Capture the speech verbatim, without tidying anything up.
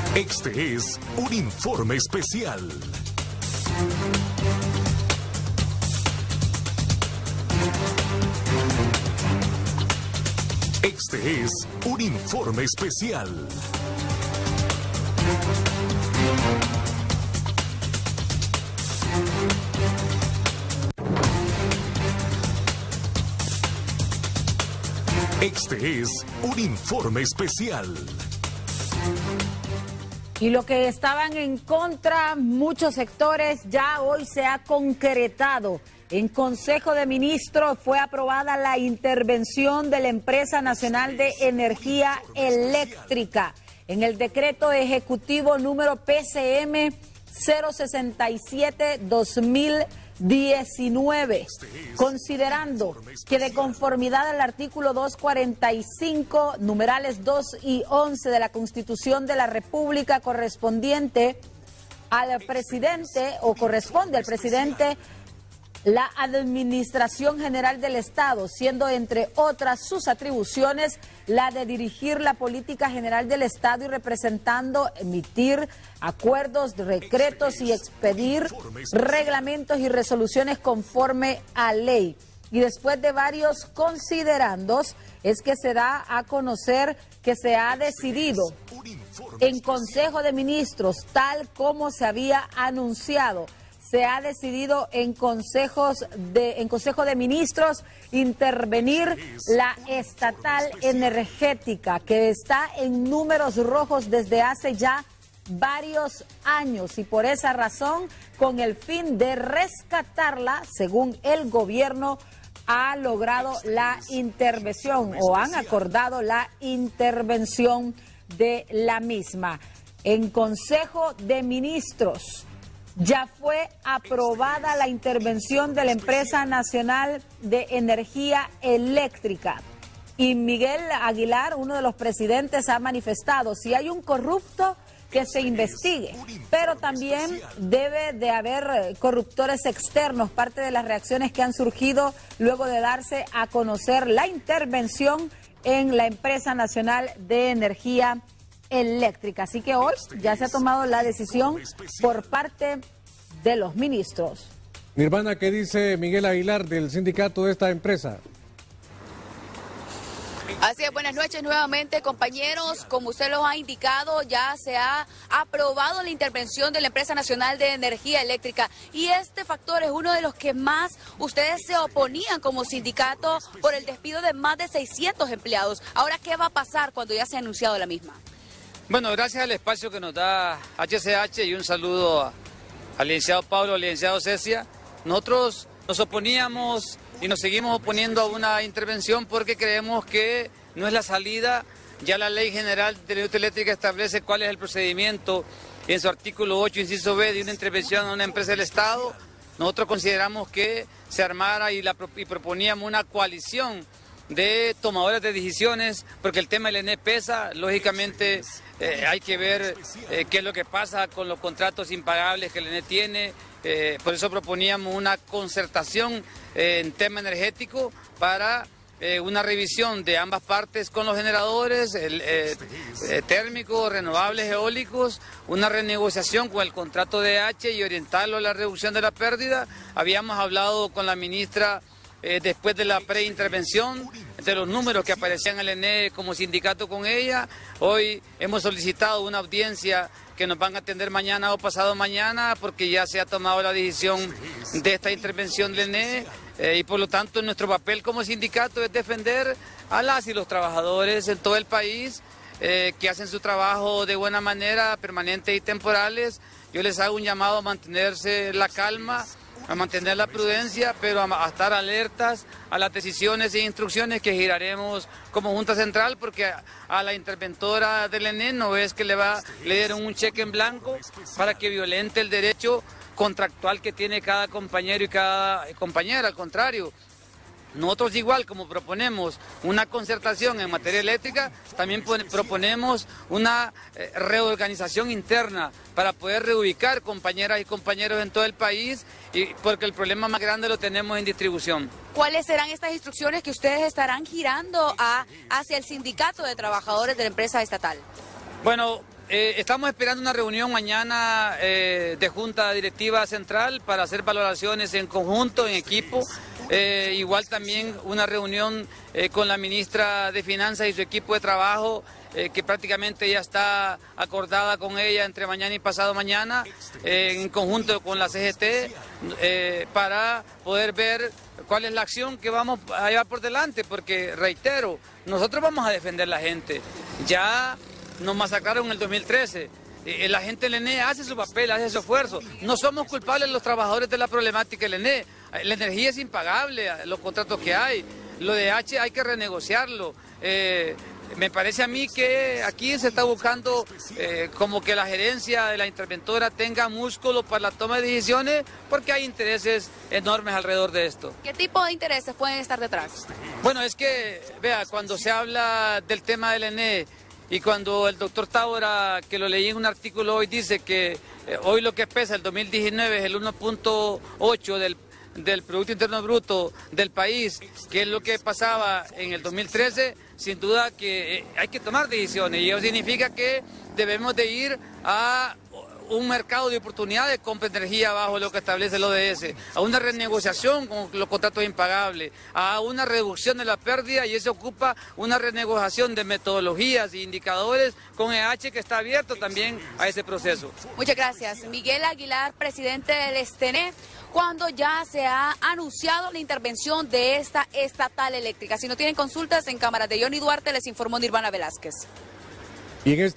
Este es un informe especial. Este es un informe especial. Este es un informe especial. Y lo que estaban en contra muchos sectores ya hoy se ha concretado. En Consejo de Ministros fue aprobada la intervención de la Empresa Nacional de Energía Eléctrica en el decreto ejecutivo número P C M cero sesenta y siete guión dos mil diecinueve, considerando que de conformidad al artículo doscientos cuarenta y cinco, numerales dos y once de la Constitución de la República, correspondiente al presidente o corresponde al presidente la Administración General del Estado, siendo entre otras sus atribuciones la de dirigir la política general del Estado y representando, emitir acuerdos, decretos y expedir reglamentos y resoluciones conforme a ley. Y después de varios considerandos es que se da a conocer que se ha decidido en Consejo de Ministros, tal como se había anunciado. Se ha decidido en consejos de en Consejo de Ministros intervenir la estatal energética, que está en números rojos desde hace ya varios años, y por esa razón, con el fin de rescatarla, según el gobierno, ha logrado la intervención o han acordado la intervención de la misma. En Consejo de Ministros ya fue aprobada la intervención de la Empresa Nacional de Energía Eléctrica. Y Miguel Aguilar, uno de los presidentes, ha manifestado: si hay un corrupto, que se investigue, pero también debe de haber corruptores externos, parte de las reacciones que han surgido luego de darse a conocer la intervención en la Empresa Nacional de Energía Eléctrica. Así que hoy ya se ha tomado la decisión por parte de los ministros. Mi hermana, ¿qué dice Miguel Aguilar del sindicato de esta empresa? Así es, buenas noches nuevamente, compañeros. Como usted lo ha indicado, ya se ha aprobado la intervención de la Empresa Nacional de Energía Eléctrica, y este factor es uno de los que más ustedes se oponían como sindicato por el despido de más de seiscientos empleados. Ahora, ¿qué va a pasar cuando ya se ha anunciado la misma? Bueno, gracias al espacio que nos da H C H y un saludo a, al licenciado Pablo, al licenciado Cecia. Nosotros nos oponíamos y nos seguimos oponiendo a una intervención porque creemos que no es la salida. Ya la Ley General de la Industria Eléctrica establece cuál es el procedimiento en su artículo ocho, inciso B, de una intervención a una empresa del Estado. Nosotros consideramos que se armara y, la, y proponíamos una coalición de tomadores de decisiones, porque el tema del E N E pesa. Lógicamente eh, hay que ver eh, qué es lo que pasa con los contratos impagables que el E N E tiene. Eh, por eso proponíamos una concertación eh, en tema energético para eh, una revisión de ambas partes con los generadores el, eh, eh, térmicos, renovables, eólicos, una renegociación con el contrato de H y orientarlo a la reducción de la pérdida. Habíamos hablado con la ministra Eh, después de la preintervención, de los números que aparecían en el E N E como sindicato con ella. Hoy hemos solicitado una audiencia que nos van a atender mañana o pasado mañana, porque ya se ha tomado la decisión de esta intervención del E N E, eh, y por lo tanto nuestro papel como sindicato es defender a las y los trabajadores en todo el país eh, que hacen su trabajo de buena manera, permanentes y temporales. Yo les hago un llamado a mantenerse la calma, a mantener la prudencia, pero a, a estar alertas a las decisiones e instrucciones que giraremos como Junta Central, porque a, a la interventora del E N E no es que le va le dieron un cheque en blanco para que violente el derecho contractual que tiene cada compañero y cada compañera. Al contrario, nosotros igual como proponemos una concertación en materia eléctrica, también proponemos una eh, reorganización interna para poder reubicar compañeras y compañeros en todo el país, y porque el problema más grande lo tenemos en distribución. ¿Cuáles serán estas instrucciones que ustedes estarán girando a, hacia el sindicato de trabajadores de la empresa estatal? Bueno, eh, estamos esperando una reunión mañana eh, de Junta Directiva Central para hacer valoraciones en conjunto, en equipo. Eh, igual también una reunión eh, con la ministra de Finanzas y su equipo de trabajo, eh, que prácticamente ya está acordada con ella entre mañana y pasado mañana, eh, en conjunto con la C G T, eh, para poder ver cuál es la acción que vamos a llevar por delante, porque reitero, nosotros vamos a defender a la gente. Ya nos masacraron en el dos mil trece. Eh, la gente del E N E hace su papel, hace su esfuerzo. No somos culpables los trabajadores de la problemática del E N E. La energía es impagable, los contratos que hay. Lo de H hay que renegociarlo. Eh, me parece a mí que aquí se está buscando eh, como que la gerencia de la interventora tenga músculo para la toma de decisiones, porque hay intereses enormes alrededor de esto. ¿Qué tipo de intereses pueden estar detrás? Bueno, es que, vea, cuando se habla del tema del E N E, y cuando el doctor Tábora, que lo leí en un artículo hoy, dice que eh, hoy lo que pesa el dos mil diecinueve es el uno punto ocho del, del Producto Interno Bruto del país, que es lo que pasaba en el dos mil trece, sin duda que eh, hay que tomar decisiones, y eso significa que debemos de ir a un mercado de oportunidades de compra de energía bajo lo que establece el O D S, a una renegociación con los contratos impagables, a una reducción de la pérdida, y eso ocupa una renegociación de metodologías e indicadores con E H, que está abierto también a ese proceso. Muchas gracias. Miguel Aguilar, presidente del E S T E N E, cuando ya se ha anunciado la intervención de esta estatal eléctrica. Si no tienen consultas, en cámaras de Johnny Duarte les informó Nirvana Velázquez. Y en este